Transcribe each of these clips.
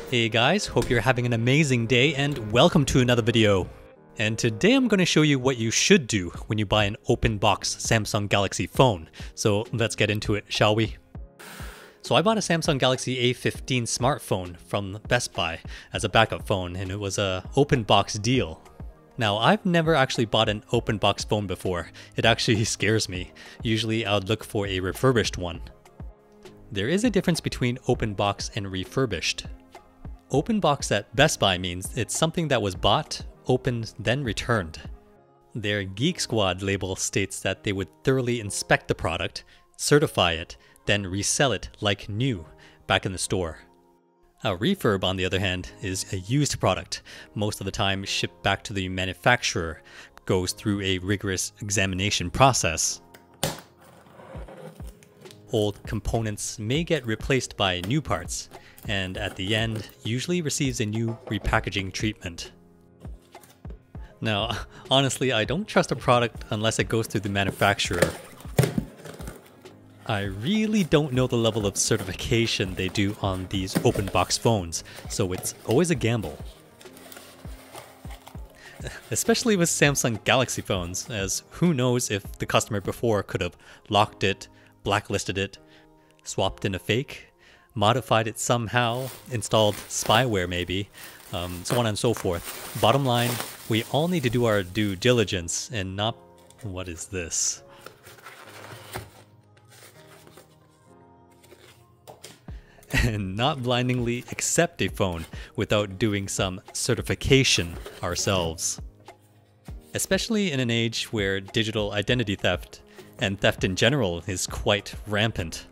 Hey guys, hope you're having an amazing day and welcome to another video. And today I'm going to show you what you should do when you buy an open box Samsung Galaxy phone. So let's get into it, shall we? So I bought a Samsung Galaxy A15 smartphone from Best Buy as a backup phone, and it was an open box deal. Now, I've never actually bought an open box phone before. It actually scares me. Usually I would look for a refurbished one. There is a difference between open box and refurbished. Open box at Best Buy means it's something that was bought, opened, then returned. Their Geek Squad label states that they would thoroughly inspect the product, certify it, then resell it like new back in the store. A refurb, on the other hand, is a used product, most of the time shipped back to the manufacturer, goes through a rigorous examination process. Old components may get replaced by new parts, and at the end, usually receives a new repackaging treatment. Now, honestly, I don't trust a product unless it goes through the manufacturer. I really don't know the level of certification they do on these open box phones, so it's always a gamble. Especially with Samsung Galaxy phones, as who knows if the customer before could have locked it, blacklisted it, swapped in a fake, modified it somehow, installed spyware maybe, so on and so forth. Bottom line, we all need to do our due diligence and not... What is this? And not blindly accept a phone without doing some certification ourselves. Especially in an age where digital identity theft and theft in general is quite rampant.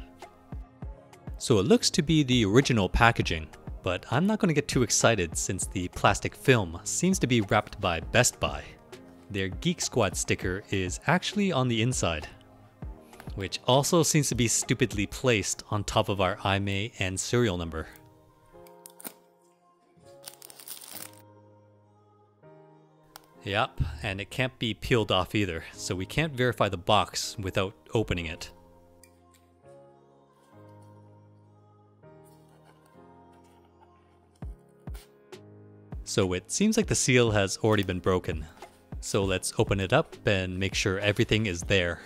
So it looks to be the original packaging, but I'm not going to get too excited since the plastic film seems to be wrapped by Best Buy. Their Geek Squad sticker is actually on the inside, which also seems to be stupidly placed on top of our IMEI and serial number. Yep, and it can't be peeled off either, so we can't verify the box without opening it. So it seems like the seal has already been broken. So let's open it up and make sure everything is there.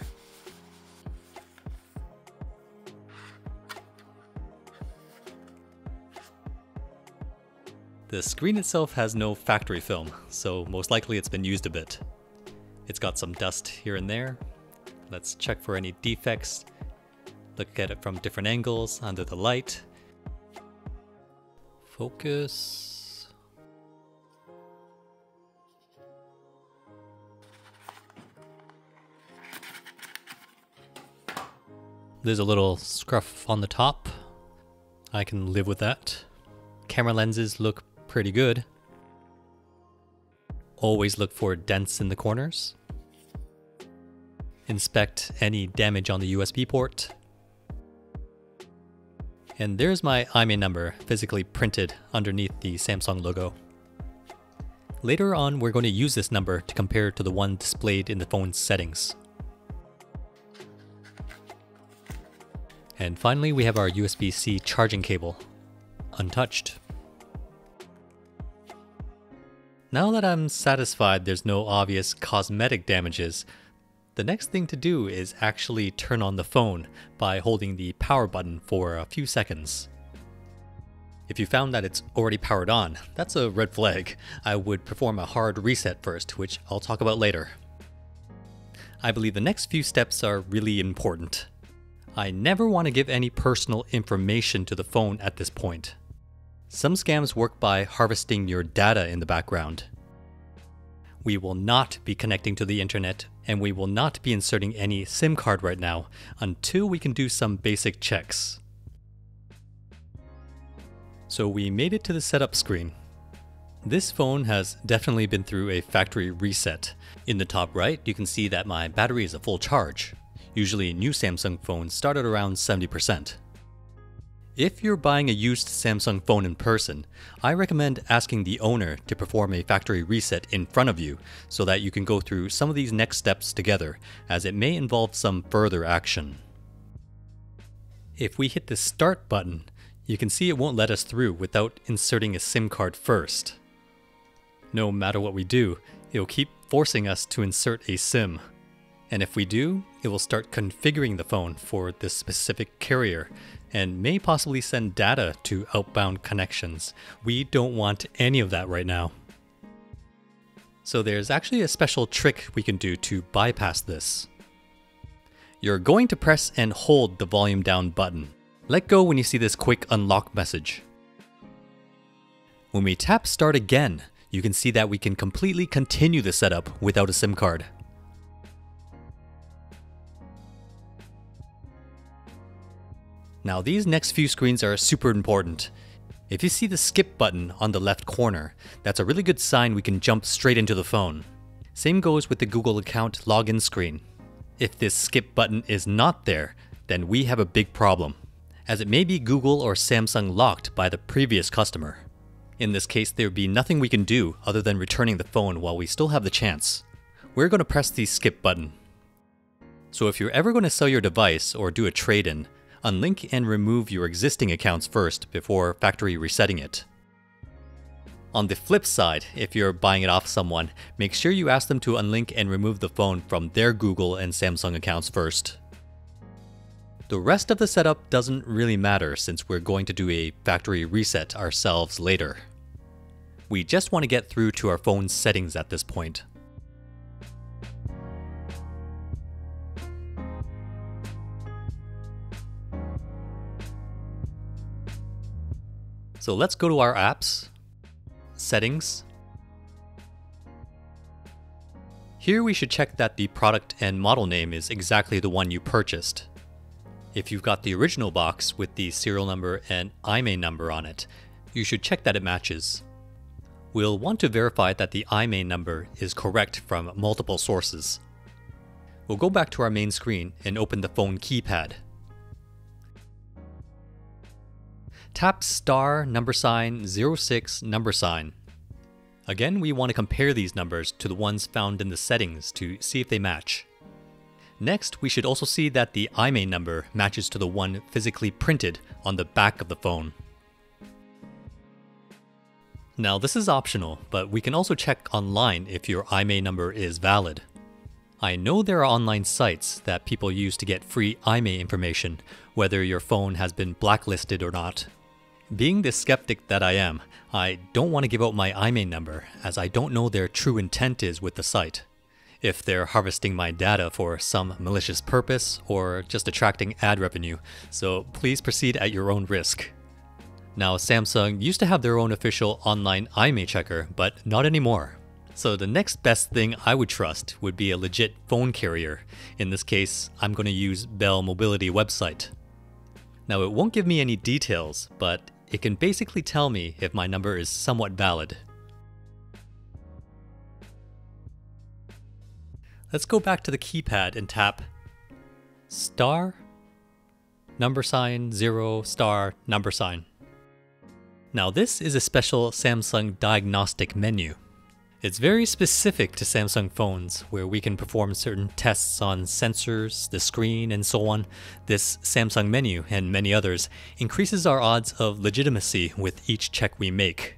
The screen itself has no factory film, so most likely it's been used a bit. It's got some dust here and there. Let's check for any defects. Look at it from different angles, under the light. Focus. There's a little scruff on the top. I can live with that. Camera lenses look pretty good. Always look for dents in the corners. Inspect any damage on the USB port. And there's my IMEI number physically printed underneath the Samsung logo. Later on, we're going to use this number to compare to the one displayed in the phone's settings. And finally, we have our USB-C charging cable, untouched. Now that I'm satisfied there's no obvious cosmetic damages, the next thing to do is actually turn on the phone by holding the power button for a few seconds. If you found that it's already powered on, that's a red flag. I would perform a hard reset first, which I'll talk about later. I believe the next few steps are really important. I never want to give any personal information to the phone at this point. Some scams work by harvesting your data in the background. We will not be connecting to the internet, and we will not be inserting any SIM card right now until we can do some basic checks. So we made it to the setup screen. This phone has definitely been through a factory reset. In the top right, you can see that my battery is a full charge. Usually new Samsung phones start at around 70%. If you're buying a used Samsung phone in person, I recommend asking the owner to perform a factory reset in front of you so that you can go through some of these next steps together, as it may involve some further action. If we hit the start button, You can see it won't let us through without inserting a SIM card first. No matter what we do, it will keep forcing us to insert a SIM. And if we do, it will start configuring the phone for this specific carrier and may possibly send data to outbound connections. We don't want any of that right now. So there's actually a special trick we can do to bypass this. You're going to press and hold the volume down button. Let go when you see this quick unlock message. When we tap start again, you can see that we can completely continue the setup without a SIM card. Now these next few screens are super important. If you see the skip button on the left corner, that's a really good sign we can jump straight into the phone. Same goes with the Google account login screen. If this skip button is not there, then we have a big problem, as it may be Google or Samsung locked by the previous customer. In this case, there would be nothing we can do other than returning the phone while we still have the chance. We're going to press the skip button. So if you're ever going to sell your device or do a trade-in, unlink and remove your existing accounts first before factory resetting it. On the flip side, if you're buying it off someone, make sure you ask them to unlink and remove the phone from their Google and Samsung accounts first. The rest of the setup doesn't really matter since we're going to do a factory reset ourselves later. We just want to get through to our phone's settings at this point. So let's go to our apps, settings. Here we should check that the product and model name is exactly the one you purchased. If you've got the original box with the serial number and IMEI number on it, you should check that it matches. We'll want to verify that the IMEI number is correct from multiple sources. We'll go back to our main screen and open the phone keypad. Tap star #06 $. Again, we want to compare these numbers to the ones found in the settings to see if they match. Next, we should also see that the IMEI number matches to the one physically printed on the back of the phone. Now this is optional, but we can also check online if your IMEI number is valid. I know there are online sites that people use to get free IMEI information, whether your phone has been blacklisted or not. Being the skeptic that I am, I don't want to give out my IMEI number as I don't know their true intent is with the site. If they're harvesting my data for some malicious purpose or just attracting ad revenue, so please proceed at your own risk. Now Samsung used to have their own official online IMEI checker, but not anymore. So the next best thing I would trust would be a legit phone carrier. In this case, I'm going to use Bell Mobility website. Now it won't give me any details, but it can basically tell me if my number is somewhat valid. Let's go back to the keypad and tap star $0 star $. Now this is a special Samsung diagnostic menu. It's very specific to Samsung phones where we can perform certain tests on sensors, the screen, and so on. This Samsung menu and many others increases our odds of legitimacy with each check we make.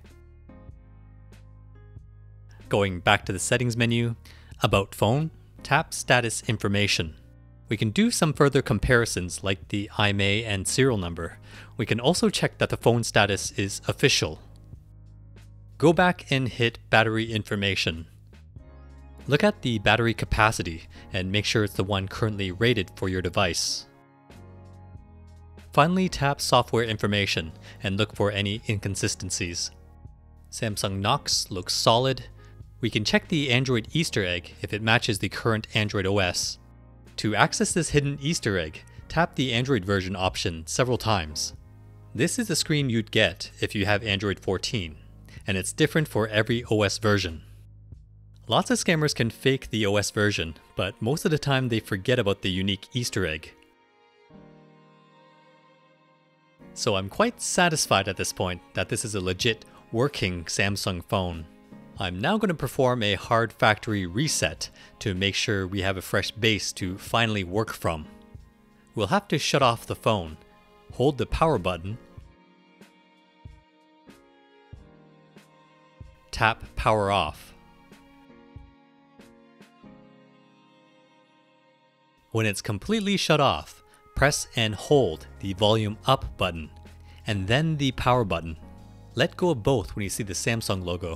Going back to the settings menu, about phone, tap status information. We can do some further comparisons like the IMEI and serial number. We can also check that the phone status is official. Go back and hit battery information. Look at the battery capacity and make sure it's the one currently rated for your device. Finally, tap software information and look for any inconsistencies. Samsung Knox looks solid. We can check the Android Easter egg if it matches the current Android OS. To access this hidden Easter egg, tap the Android version option several times. This is the screen you'd get if you have Android 14, and it's different for every OS version. Lots of scammers can fake the OS version, but most of the time they forget about the unique Easter egg. So I'm quite satisfied at this point that this is a legit working Samsung phone. I'm now going to perform a hard factory reset to make sure we have a fresh base to finally work from. We'll have to shut off the phone, hold the power button, tap power off. When it's completely shut off, press and hold the volume up button and then the power button. Let go of both when you see the Samsung logo.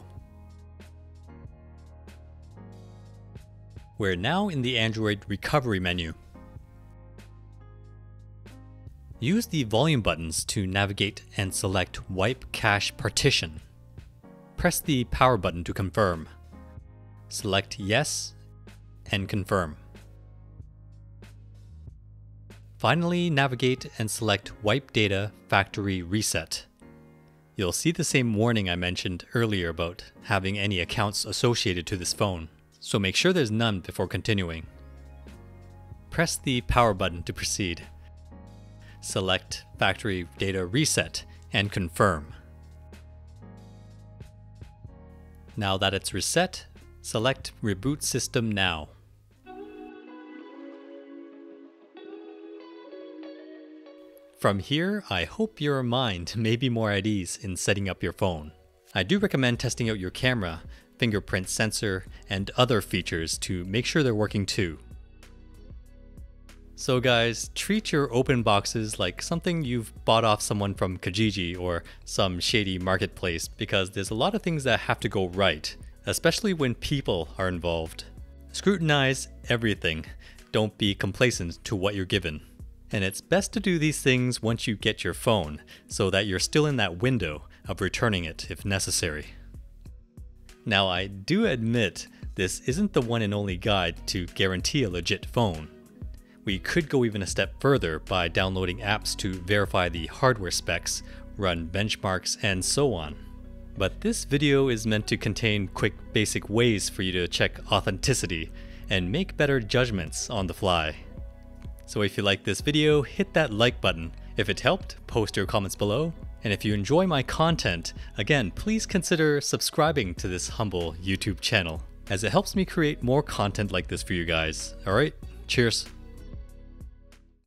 We're now in the Android recovery menu. Use the volume buttons to navigate and select Wipe Cache Partition. Press the power button to confirm. Select Yes and confirm. Finally, navigate and select Wipe Data Factory Reset. You'll see the same warning I mentioned earlier about having any accounts associated to this phone, so make sure there's none before continuing. Press the power button to proceed. Select Factory Data Reset and confirm. Now that it's reset, select Reboot System Now. From here, I hope your mind may be more at ease in setting up your phone. I do recommend testing out your camera, fingerprint sensor, and other features to make sure they're working too. So guys, treat your open boxes like something you've bought off someone from Kijiji or some shady marketplace, because there's a lot of things that have to go right, especially when people are involved. Scrutinize everything. Don't be complacent to what you're given. And it's best to do these things once you get your phone, so that you're still in that window of returning it if necessary. Now, I do admit this isn't the one and only guide to guarantee a legit phone. We could go even a step further by downloading apps to verify the hardware specs, run benchmarks, and so on. But this video is meant to contain quick basic ways for you to check authenticity and make better judgments on the fly. So if you like this video, hit that like button. If it helped, post your comments below. And if you enjoy my content, again, please consider subscribing to this humble YouTube channel, as it helps me create more content like this for you guys. Alright, cheers.